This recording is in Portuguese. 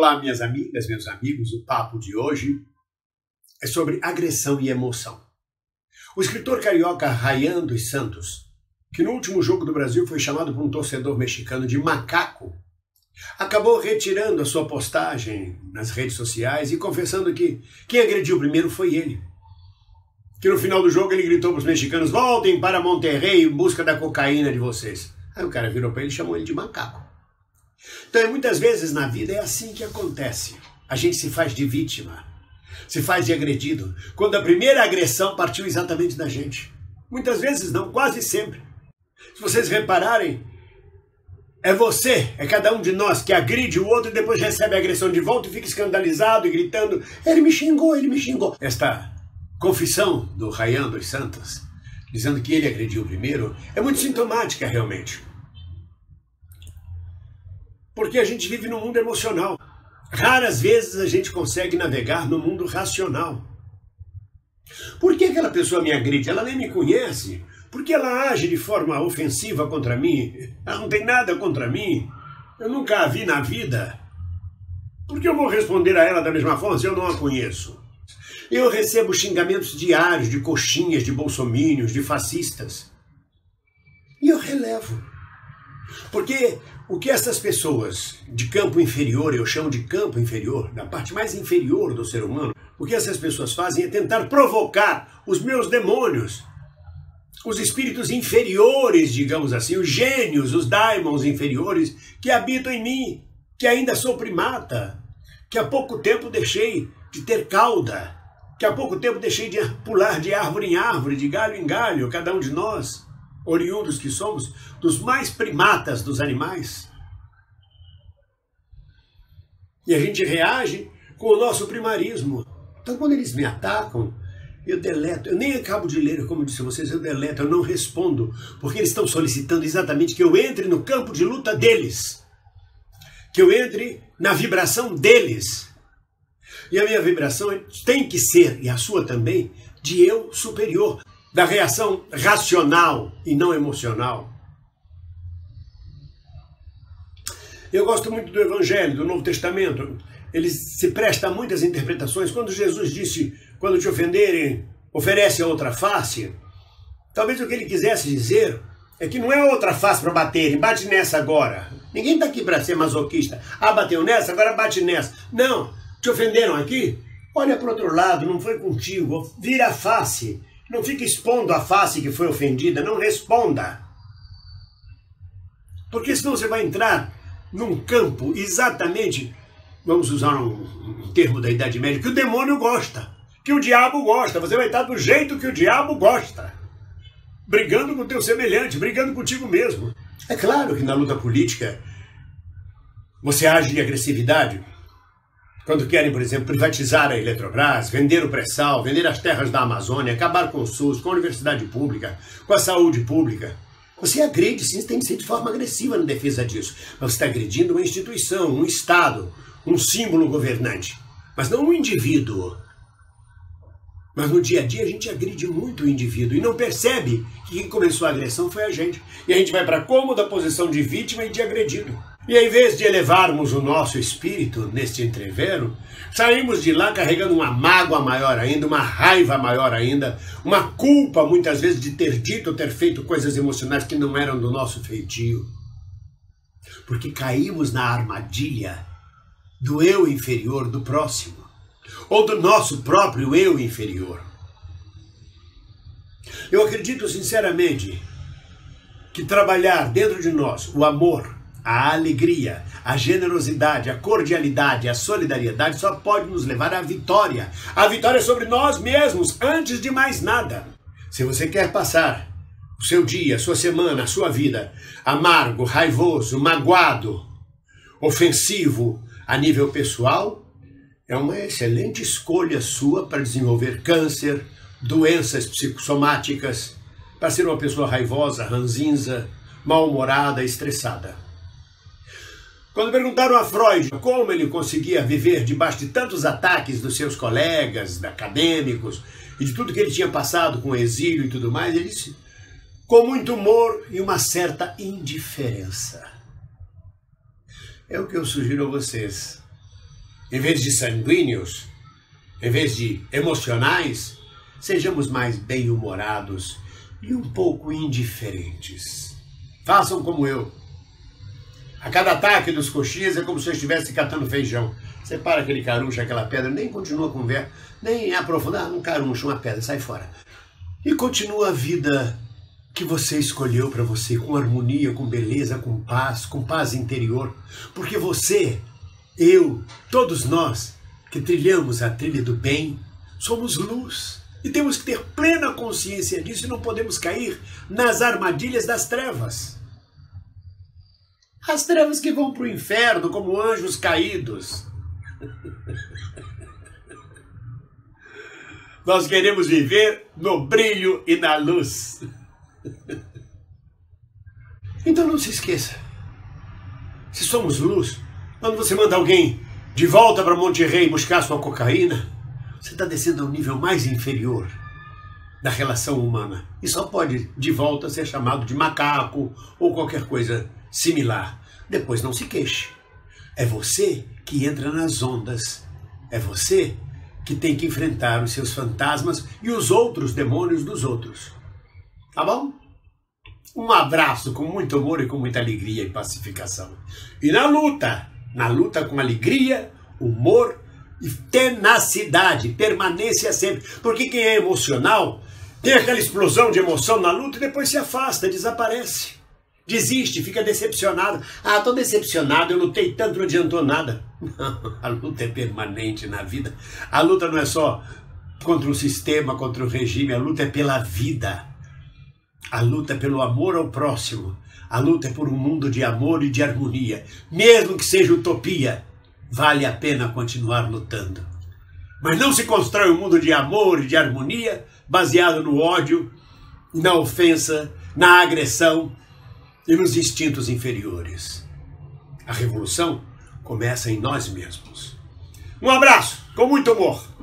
Olá, minhas amigas, meus amigos, o papo de hoje é sobre agressão e emoção. O escritor carioca Ryan dos Santos, que no último jogo do Brasil foi chamado por um torcedor mexicano de macaco, acabou retirando a sua postagem nas redes sociais e confessando que quem agrediu primeiro foi ele. Que no final do jogo ele gritou para os mexicanos: voltem para Monterrey em busca da cocaína de vocês. Aí o cara virou para ele e chamou ele de macaco. Então, muitas vezes na vida é assim que acontece. A gente se faz de vítima, se faz de agredido, quando a primeira agressão partiu exatamente da gente. Muitas vezes não, quase sempre. Se vocês repararem, é cada um de nós que agride o outro e depois recebe a agressão de volta e fica escandalizado e gritando: ele me xingou, ele me xingou. Esta confissão do Ryan dos Santos, dizendo que ele agrediu primeiro, é muito sintomática realmente. Porque a gente vive num mundo emocional. Raras vezes a gente consegue navegar no mundo racional. Por que aquela pessoa me agride? Ela nem me conhece. Por que ela age de forma ofensiva contra mim? Ela não tem nada contra mim. Eu nunca a vi na vida. Por que eu vou responder a ela da mesma forma se eu não a conheço? Eu recebo xingamentos diários de coxinhas, de bolsomínios, de fascistas. E eu relevo. Porque o que essas pessoas de campo inferior, eu chamo de campo inferior, da parte mais inferior do ser humano, o que essas pessoas fazem é tentar provocar os meus demônios, os espíritos inferiores, digamos assim, os gênios, os daimons inferiores que habitam em mim, que ainda sou primata, que há pouco tempo deixei de ter cauda, que há pouco tempo deixei de pular de árvore em árvore, de galho em galho, cada um de nós, oriundos que somos, dos mais primatas dos animais. E a gente reage com o nosso primarismo. Então, quando eles me atacam, eu deleto. Eu nem acabo de ler, como eu disse a vocês, eu deleto, eu não respondo, porque eles estão solicitando exatamente que eu entre no campo de luta deles, que eu entre na vibração deles. E a minha vibração tem que ser, e a sua também, de eu superior, da reação racional e não emocional. Eu gosto muito do Evangelho, do Novo Testamento. Ele se presta a muitas interpretações. Quando Jesus disse: quando te ofenderem, oferece a outra face, talvez o que ele quisesse dizer é que não é outra face para baterem, bate nessa agora. Ninguém está aqui para ser masoquista. Ah, bateu nessa, agora bate nessa. Não, te ofenderam aqui? Olha para o outro lado, não foi contigo, vira a face. Não fique expondo a face que foi ofendida, não responda. Porque senão você vai entrar num campo exatamente, vamos usar um termo da Idade Média, que o demônio gosta, que o diabo gosta. Você vai estar do jeito que o diabo gosta, brigando com o teu semelhante, brigando contigo mesmo. É claro que na luta política você age de agressividade. Quando querem, por exemplo, privatizar a Eletrobras, vender o pré-sal, vender as terras da Amazônia, acabar com o SUS, com a universidade pública, com a saúde pública, você agride, sim, tem que ser de forma agressiva na defesa disso. Mas você está agredindo uma instituição, um Estado, um símbolo governante, mas não um indivíduo. Mas no dia a dia a gente agride muito o indivíduo e não percebe que quem começou a agressão foi a gente. E a gente vai para a cômoda posição de vítima e de agredido. E em vez de elevarmos o nosso espírito neste entrevero, saímos de lá carregando uma mágoa maior ainda, uma raiva maior ainda, uma culpa muitas vezes de ter dito ou ter feito coisas emocionais que não eram do nosso feitio. Porque caímos na armadilha do eu inferior do próximo, ou do nosso próprio eu inferior. Eu acredito sinceramente que trabalhar dentro de nós o amor, a alegria, a generosidade, a cordialidade, a solidariedade só pode nos levar à vitória. A vitória sobre nós mesmos, antes de mais nada. Se você quer passar o seu dia, a sua semana, a sua vida amargo, raivoso, magoado, ofensivo a nível pessoal, é uma excelente escolha sua para desenvolver câncer, doenças psicossomáticas, para ser uma pessoa raivosa, ranzinza, mal-humorada, estressada. Quando perguntaram a Freud como ele conseguia viver debaixo de tantos ataques dos seus colegas, acadêmicos, e de tudo que ele tinha passado com o exílio e tudo mais, ele disse: com muito humor e uma certa indiferença. É o que eu sugiro a vocês. Em vez de sanguíneos, em vez de emocionais, sejamos mais bem-humorados e um pouco indiferentes. Façam como eu. A cada ataque dos coxinhas é como se eu estivesse catando feijão. Separa aquele caruncho, aquela pedra, nem continua a conversa, nem aprofunda, um caruncho, uma pedra, sai fora. E continua a vida que você escolheu para você, com harmonia, com beleza, com paz interior. Porque você, eu, todos nós que trilhamos a trilha do bem, somos luz. E temos que ter plena consciência disso e não podemos cair nas armadilhas das trevas. As trevas que vão para o inferno como anjos caídos. Nós queremos viver no brilho e na luz. Então não se esqueça. Se somos luz, quando você manda alguém de volta para Monterrey buscar sua cocaína, você está descendo ao nível mais inferior da relação humana. E só pode, de volta, ser chamado de macaco ou qualquer coisa similar. Depois não se queixe. É você que entra nas ondas. É você que tem que enfrentar os seus fantasmas e os outros demônios dos outros. Tá bom? Um abraço com muito amor e com muita alegria e pacificação. E na luta com alegria, humor e tenacidade, permanência sempre. Porque quem é emocional tem aquela explosão de emoção na luta e depois se afasta, desaparece. Desiste, fica decepcionado. Ah, estou decepcionado, eu lutei tanto, não adiantou nada. Não, a luta é permanente na vida. A luta não é só contra o sistema, contra o regime, a luta é pela vida. A luta é pelo amor ao próximo. A luta é por um mundo de amor e de harmonia. Mesmo que seja utopia, vale a pena continuar lutando. Mas não se constrói um mundo de amor e de harmonia baseado no ódio, na ofensa, na agressão e nos instintos inferiores. A revolução começa em nós mesmos. Um abraço, com muito amor.